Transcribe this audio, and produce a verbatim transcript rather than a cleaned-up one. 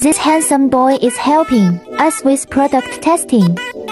This handsome boy is helping us with product testing.